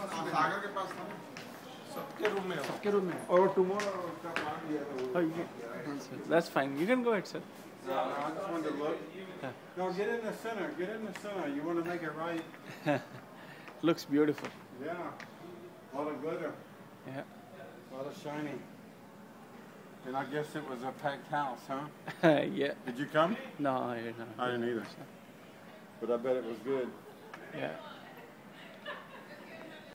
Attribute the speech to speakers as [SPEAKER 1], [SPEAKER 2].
[SPEAKER 1] सबके रूम में
[SPEAKER 2] Or tomorrow.
[SPEAKER 1] Oh, you can, that's fine. You can go ahead, sir.
[SPEAKER 2] No, I just wanted to look. No, get in the center. Get in the center. You want to make it right.
[SPEAKER 1] Looks beautiful.
[SPEAKER 2] Yeah. A lot of glitter.
[SPEAKER 1] Yeah.
[SPEAKER 2] A lot of shining. And I guess it was a packed house, huh?
[SPEAKER 1] Yeah.
[SPEAKER 2] Did you come?
[SPEAKER 1] No, I didn't.
[SPEAKER 2] I didn't either. But I bet it was good.
[SPEAKER 1] Yeah.